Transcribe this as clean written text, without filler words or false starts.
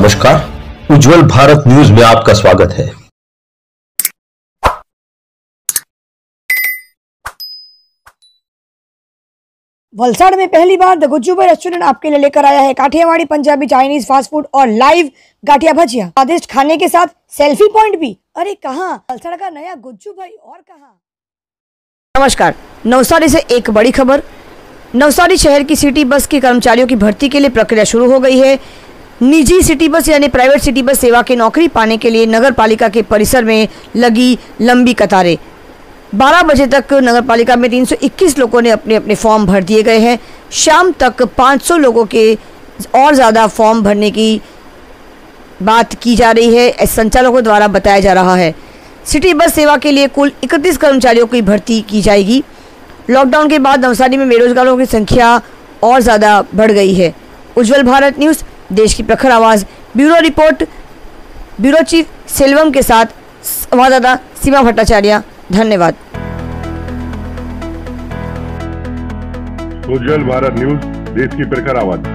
नमस्कार, उज्जवल भारत न्यूज में आपका स्वागत है। वलसाड़ में पहली बार द गुज्जू भाई रेस्टोरेंट आपके लिए लेकर आया है Kathiawadi, Punjabi, Chinese, fast food और लाइव गाठिया भजिया, स्वादिष्ट खाने के साथ सेल्फी पॉइंट भी। अरे कहाँ, वलसाड़ का नया गुज्जू भाई और कहाँ। नमस्कार, नवसारी से एक बड़ी खबर। नवसारी शहर की सिटी बस के कर्मचारियों की भर्ती के लिए प्रक्रिया शुरू हो गई है। निजी सिटी बस यानी प्राइवेट सिटी बस सेवा की नौकरी पाने के लिए नगर पालिका के परिसर में लगी लंबी कतारें। 12 बजे तक नगर पालिका में 321 लोगों ने अपने अपने फॉर्म भर दिए गए हैं। शाम तक 500 लोगों के और ज़्यादा फॉर्म भरने की बात की जा रही है, संचालकों द्वारा बताया जा रहा है। सिटी बस सेवा के लिए कुल 31 कर्मचारियों की भर्ती की जाएगी। लॉकडाउन के बाद नवसारी में बेरोजगारों की संख्या और ज़्यादा बढ़ गई है। उज्जवल भारत न्यूज़, देश की प्रखर आवाज़। Bureau report, bureau chief Selvam के साथ संवाददाता सीमा भट्टाचार्य। धन्यवाद। उज्जवल भारत न्यूज, देश की प्रखर आवाज़।